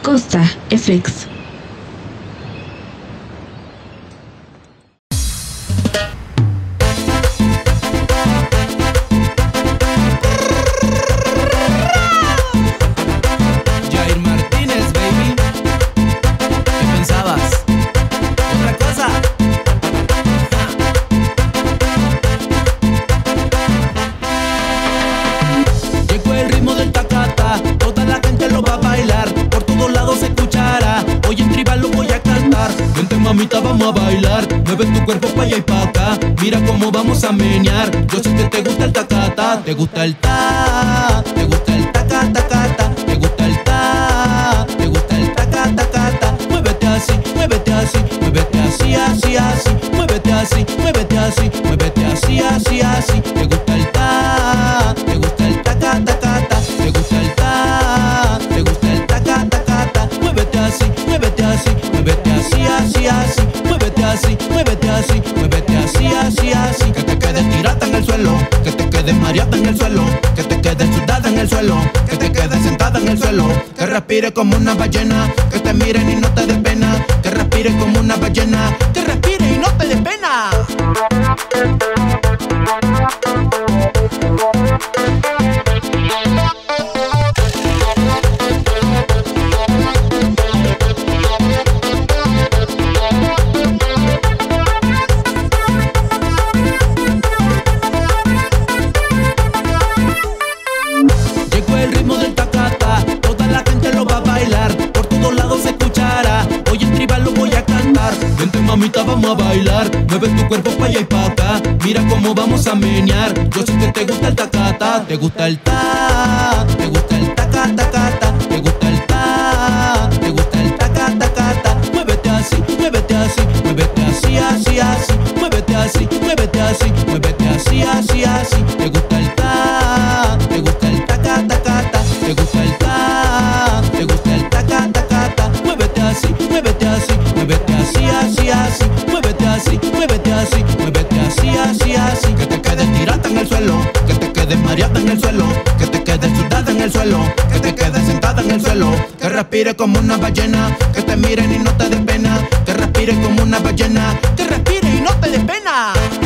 Costa FX. Jair Martínez, baby. ¿Qué pensabas? ¿Otra cosa? Llegó el ritmo del tacata, toda la gente lo va a bailar, por todos lados se escuchará. Hoy en tribal lo voy a cantar. Vente mamita, vamos a bailar, mueve tu cuerpo pa' allá y pa' acá. Mira cómo vamos a menear. Yo sé que te gusta el tacata, te gusta el ta, te gusta el taca tacata, te gusta el ta, te gusta el taca tacata. Muévete así, muévete así, muévete así, así, así, muévete así, muévete así, muévete así, así, así. Te gusta el ta, te gusta el taca tacata, te gusta el ta, te gusta el taca tacata. Muévete así, muévete así, muévete así, así, así, muévete así, muévete así, muévete así, así, así. Que te quedes tirada en el suelo, que te quedes mareada en el suelo, que te quedes sudada en el suelo, que te quedes sentada en el suelo. Que respire como una ballena, que te miren y no te dé pena. Que respire como una ballena, que respire y no te dé pena. Llegó el ritmo del tacata, toda la gente lo va a bailar, por todos lados se escuchará. Hoy en tribal lo voy a cantar. Vente mamita, vamos a bailar, mueve tu cuerpo pa' allá y pa' acá. Mira cómo vamos a menear. Yo sé que te gusta el tacata, te gusta el ta, te gusta el taca tacata, te gusta el ta, te gusta el taca tacata. Muévete así, muévete así, muévete así, así, así, muévete así, muévete así, muévete así, así, así. Te gusta el ta, te gusta el taca tacata, te gusta el ta, te gusta el taca tacata. Muévete así, muévete así, muévete así, así, así, muévete así, muévete así, muévete así, así, así. Que te quedes tirada en el suelo, que te quedes mareada en el suelo, que te quedes sudada en el suelo, que te quedes sentada en el suelo. Que respire como una ballena, que te miren y no te dé pena. Que respire como una ballena, que respire y no te dé pena.